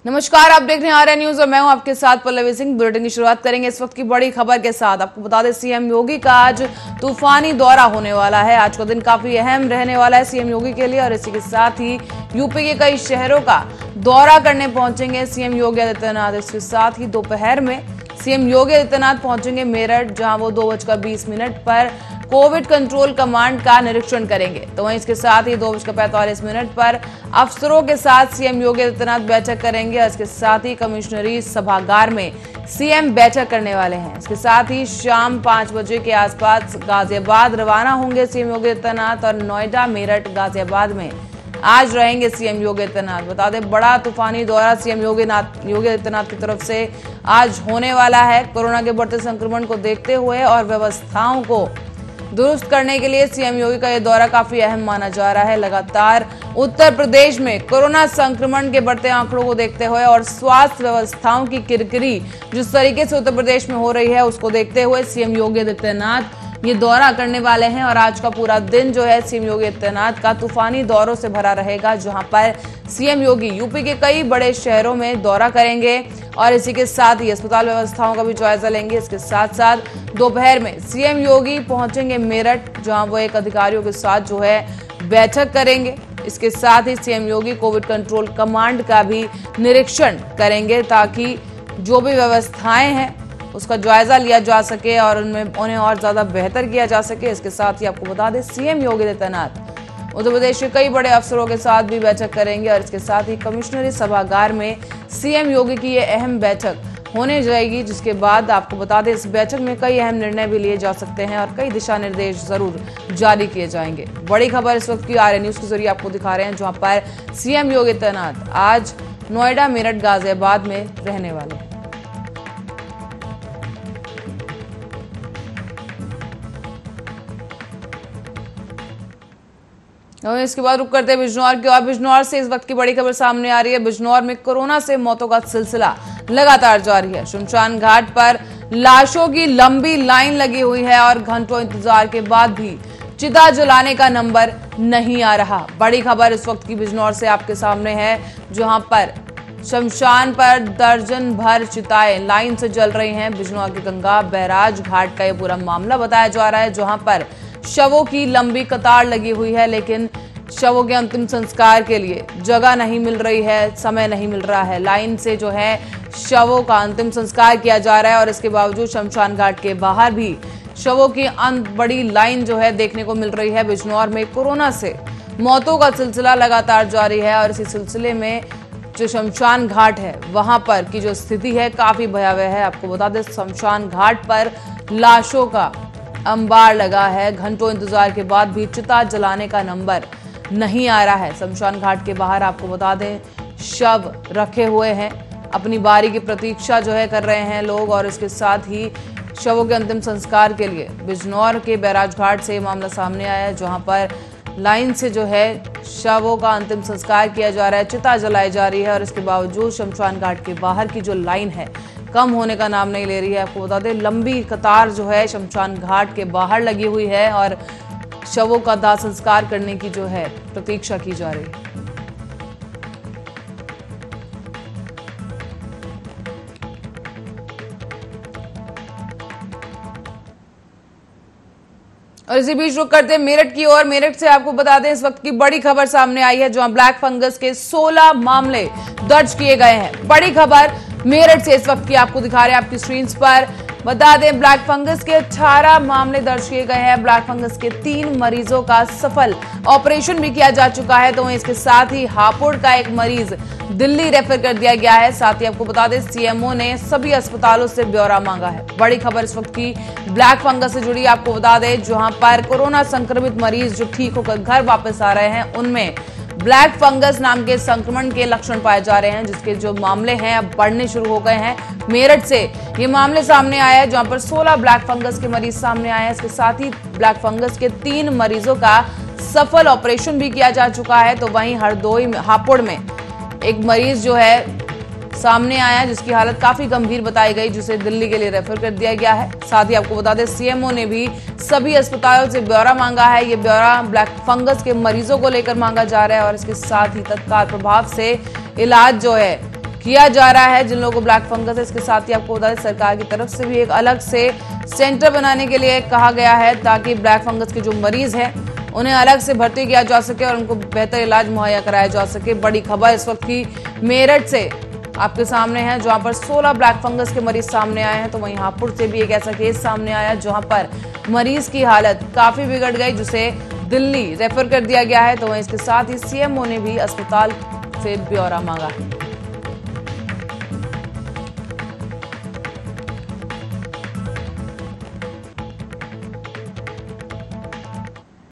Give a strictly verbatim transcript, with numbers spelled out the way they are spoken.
नमस्कार, आप देख रहे हैं आर्या न्यूज और मैं हूं आपके साथ पल्लवी सिंह। बुलेटिन की शुरुआत करेंगे इस वक्त की बड़ी खबर के साथ। आपको बता दें, सीएम योगी का आज तूफानी दौरा होने वाला है। आज का दिन काफी अहम रहने वाला है सीएम योगी के लिए और इसी के साथ ही यूपी के कई शहरों का दौरा करने पहुंचेंगे सीएम योगी आदित्यनाथ। इसके साथ ही दोपहर में सीएम योगी आदित्यनाथ पहुंचेंगे मेरठ, जहां वो दो बजकर बीस मिनट पर कोविड कंट्रोल कमांड का निरीक्षण करेंगे। तो वहीं इसके साथ ही दो बजकर पैंतालीस मिनट पर अफसरों के साथ सीएम योगी आदित्यनाथ बैठक करेंगे। इसके साथ ही कमिश्नरी सभागार में सीएम बैठक करने वाले हैं। इसके साथ ही शाम पांच बजे के आसपास गाजियाबाद रवाना होंगे सीएम योगी आदित्यनाथ और नोएडा, मेरठ, गाजियाबाद में आज रहेंगे सीएम योगी आदित्यनाथ। बता दें, बड़ा तूफानी दौरा सीएम योगी योगी आदित्यनाथ की तरफ से आज होने वाला है। कोरोना के बढ़ते संक्रमण को देखते हुए और व्यवस्थाओं को दुरुस्त करने के लिए सीएम योगी का यह दौरा काफी अहम माना जा रहा है। लगातार उत्तर प्रदेश में कोरोना संक्रमण के बढ़ते आंकड़ों को देखते हुए और स्वास्थ्य व्यवस्थाओं की किरकिरी जिस तरीके से उत्तर प्रदेश में हो रही है, उसको देखते हुए सीएम योगी आदित्यनाथ ये दौरा करने वाले हैं। और आज का पूरा दिन जो है सीएम योगी आदित्यनाथ का तूफानी दौरों से भरा रहेगा, जहां पर सीएम योगी यूपी के कई बड़े शहरों में दौरा करेंगे और इसी के साथ ही अस्पताल व्यवस्थाओं का भी जायजा लेंगे। इसके साथ साथ दोपहर में सीएम योगी पहुंचेंगे मेरठ, जहां वो एक अधिकारियों के साथ जो है बैठक करेंगे। इसके साथ ही CM Yogi Covid control command का भी निरीक्षण करेंगे, ताकि जो भी व्यवस्थाएं हैं उसका जायजा लिया जा सके और उनमें उन्हें और ज्यादा बेहतर किया जा सके। इसके साथ ही आपको बता दें, सीएम योगी आदित्यनाथ उत्तर प्रदेश के कई बड़े अफसरों के साथ भी बैठक करेंगे और इसके साथ ही कमिश्नरी सभागार में सीएम योगी की यह अहम बैठक होने जाएगी, जिसके बाद आपको बता दें इस बैठक में कई अहम निर्णय भी लिए जा सकते हैं और कई दिशा निर्देश जरूर जारी किए जाएंगे। बड़ी खबर इस वक्त की आर्या न्यूज के जरिए आपको दिखा रहे हैं, जहां पर सीएम योगी आदित्यनाथ आज नोएडा, मेरठ, गाजियाबाद में रहने वाले हैं। इसके बाद रुक करते हैं बिजनौर की और बिजनौर से इस वक्त की बड़ी खबर सामने आ रही है। बिजनौर में कोरोना से मौतों का सिलसिला लगातार जारी है। शमशान घाट पर लाशों की लंबी लाइन लगी हुई है और घंटों इंतजार के बाद भी चिता जलाने का नंबर नहीं आ रहा। बड़ी खबर इस वक्त की बिजनौर से आपके सामने है, जहां पर शमशान पर दर्जन भर चिताएं लाइन से जल रही हैं। बिजनौर के गंगा बैराज घाट का यह पूरा मामला बताया जा रहा है, जहां पर शवों की लंबी कतार लगी हुई है, लेकिन शवों के अंतिम संस्कार के लिए जगह नहीं मिल रही है, समय नहीं मिल रहा है। लाइन से जो है शवों का अंतिम संस्कार किया जा रहा है और इसके बावजूद शमशान घाट के बाहर भी शवों की अंत बड़ी लाइन जो है देखने को मिल रही है। बिजनौर में कोरोना से मौतों का सिलसिला लगातार जारी है और इसी सिलसिले में जो शमशान घाट है वहां पर की जो स्थिति है काफी भयावह है। आपको बता दें, शमशान घाट पर लाशों का अंबार लगा है। घंटों इंतजार के बाद भी चिता जलाने का नंबर नहीं आ रहा है। शमशान घाट के बाहर आपको बता दें शव रखे हुए हैं, अपनी बारी की प्रतीक्षा जो है कर रहे हैं लोग और इसके साथ ही शवों के अंतिम संस्कार के लिए बिजनौर के बैराज घाट से मामला सामने आया है, जहां पर लाइन से जो है शवों का अंतिम संस्कार किया जा रहा है, चिता जलाई जा रही है और इसके बावजूद शमशान घाट के बाहर की जो लाइन है कम होने का नाम नहीं ले रही है। आपको बता दें, लंबी कतार जो है शमशान घाट के बाहर लगी हुई है और शवों का दाह संस्कार करने की जो है प्रतीक्षा की जा रही है। और इसी बीच रुक करते हैं मेरठ की ओर। मेरठ से आपको बता दें, इस वक्त की बड़ी खबर सामने आई है, जहां ब्लैक फंगस के सोलह मामले दर्ज किए गए हैं। बड़ी खबर मेरठ से इस वक्त की आपको दिखा रहे हैं आपकी स्क्रीन पर। बता दें, ब्लैक फंगस के अठारह मामले दर्ज किए गए हैं। ब्लैक फंगस के तीन मरीजों का सफल ऑपरेशन भी किया जा चुका है। तो इसके साथ ही हापुड़ का एक मरीज दिल्ली रेफर कर दिया गया है। साथ ही आपको बता दें, सीएमओ ने सभी अस्पतालों से ब्यौरा मांगा है। बड़ी खबर इस वक्त की ब्लैक फंगस से जुड़ी आपको बता दें, जहां पर कोरोना संक्रमित मरीज जो ठीक होकर घर वापस आ रहे हैं, उनमें ब्लैक फंगस नाम के संक्रमण के लक्षण पाए जा रहे हैं, जिसके जो मामले हैं अब बढ़ने शुरू हो गए हैं। मेरठ से ये मामले सामने आया है, जहां पर सोलह ब्लैक फंगस के मरीज सामने आए हैं। इसके साथ ही ब्लैक फंगस के तीन मरीजों का सफल ऑपरेशन भी किया जा चुका है। तो वहीं हरदोई में हापुड़ में एक मरीज जो है सामने आया, जिसकी हालत काफी गंभीर बताई गई, जिसे दिल्ली के लिए रेफर कर दिया गया है। साथ ही आपको बता दें, सीएमओ ने भी सभी अस्पतालों से ब्यौरा मांगा है। ये ब्यौरा ब्लैक फंगस के मरीजों को लेकर मांगा जा रहा है और इसके साथ ही तत्काल प्रभाव से इलाज जो है किया जा रहा है जिन लोगों को ब्लैक फंगस है। इसके साथ ही आपको बता दें सरकार की तरफ से भी एक अलग से सेंटर बनाने के लिए कहा गया है ताकि ब्लैक फंगस के जो मरीज हैं उन्हें अलग से भर्ती किया जा सके और उनको बेहतर इलाज मुहैया कराया जा सके। बड़ी खबर इस वक्त की मेरठ से आपके सामने है जहां पर सोलह ब्लैक फंगस के मरीज सामने आए हैं। तो वहीं हापुड़ से भी एक ऐसा केस सामने आया जहां पर मरीज की हालत काफी बिगड़ गई जिसे दिल्ली रेफर कर दिया गया है। तो वहीं इसके साथ ही सीएमओ ने भी अस्पताल से ब्यौरा मांगा है।